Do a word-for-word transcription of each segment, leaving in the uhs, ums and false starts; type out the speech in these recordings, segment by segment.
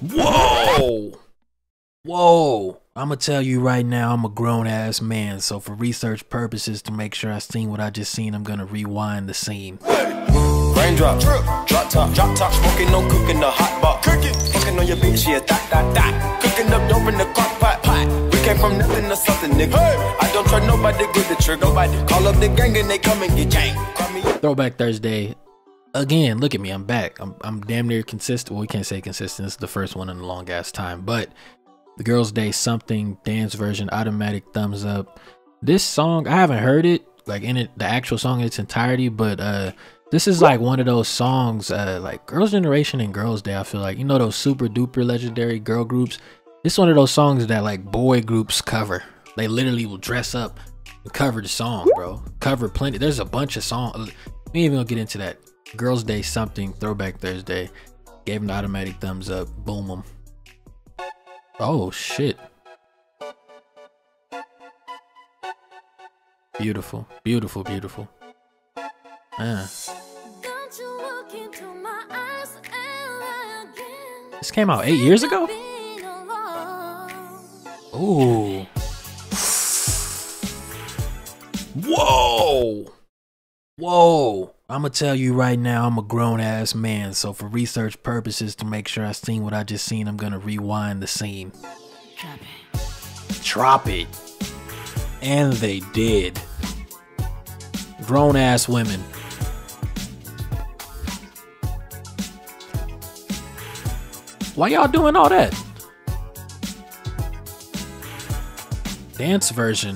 Whoa! Whoa! I'ma tell you right now, I'm a grown ass man, so for research purposes to make sure I seen what I just seen, I'm gonna rewind the scene. Raindrop, drop top, drop top, smoking, no cooking, the hot pot, cooking, fucking on your bitch, yeah, that, that, that, cooking up dope in the crock pot, pot. We came from nothing to something, nigga. Hey. I don't trust nobody, good the trigger, nobody. Call up the gang and they come and get gang. Throwback Thursday. Again, look at me, I'm back. I'm, I'm damn near consistent. Well, we can't say consistent. This is the first one in a long ass time, but the Girls' Day Something dance version, automatic thumbs up. This song, I haven't heard it, like in it, the actual song in its entirety, but uh, this is like one of those songs, uh, like Girls' Generation and Girls' Day, I feel like, you know, those super duper legendary girl groups. This is one of those songs that like boy groups cover. They literally will dress up and cover the song, bro. Cover plenty. There's a bunch of songs. We ain't even gonna get into that. Girls' Day Something, Throwback Thursday. Gave him the automatic thumbs up. Boom them. Oh shit. Beautiful, beautiful, beautiful. Ah. This came out eight years ago? Ooh. Whoa. Whoa. I'ma tell you right now, I'm a grown ass man, so for research purposes to make sure I seen what I just seen, I'm gonna rewind the scene. Drop it. Drop it. And they did. Grown ass women. Why y'all doing all that? Dance version.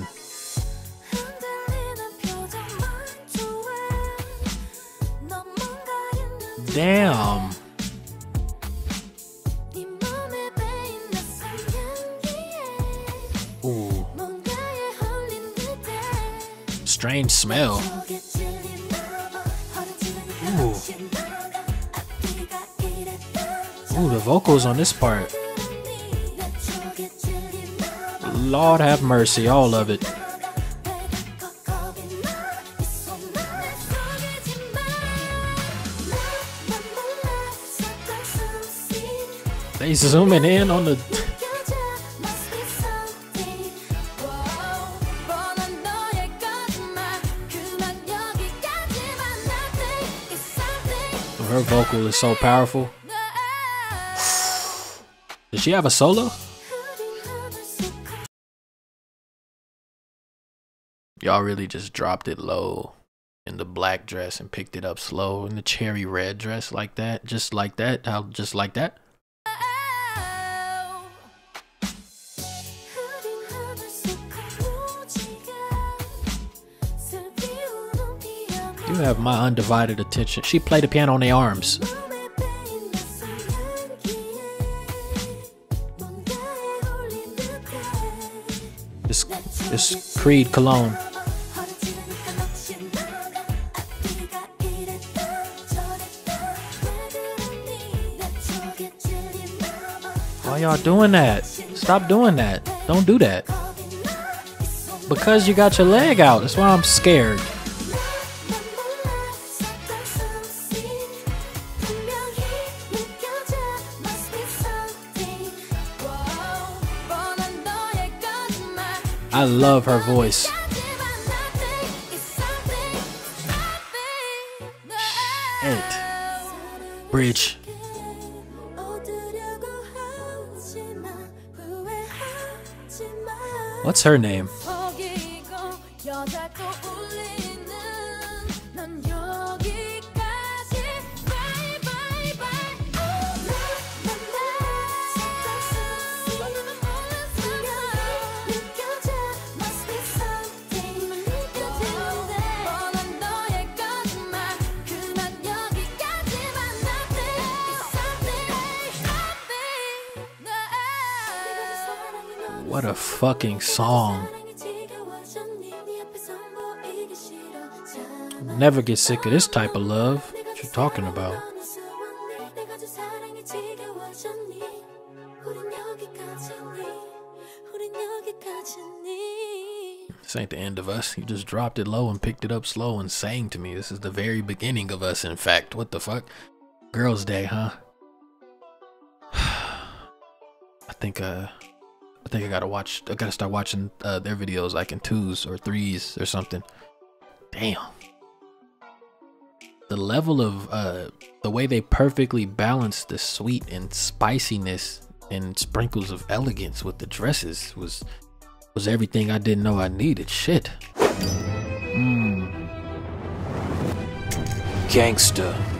Damn. Ooh. Strange smell. Ooh. Ooh, the vocals on this part. Lord have mercy, all of it. They zooming in on the. Her vocal is so powerful. Does she have a solo? Y'all really just dropped it low in the black dress and picked it up slow in the cherry red dress like that. Just like that. How just like that? You have my undivided attention. She played the piano on their arms. It's, it's Creed Cologne. Why y'all doing that? Stop doing that. Don't do that. Because you got your leg out. That's why I'm scared. I love her voice. Shit. Bridge. What's her name? What a fucking song. Never get sick of this type of love. What you talking about? This ain't the end of us. You just dropped it low and picked it up slow and sang to me. This is the very beginning of us, in fact. What the fuck? Girls' Day, huh? think uh I think I gotta watch I gotta start watching uh, their videos like in twos or threes or something. Damn. The level of uh the way they perfectly balance the sweet and spiciness and sprinkles of elegance with the dresses was was everything I didn't know I needed. Shit. Mm. Gangsta.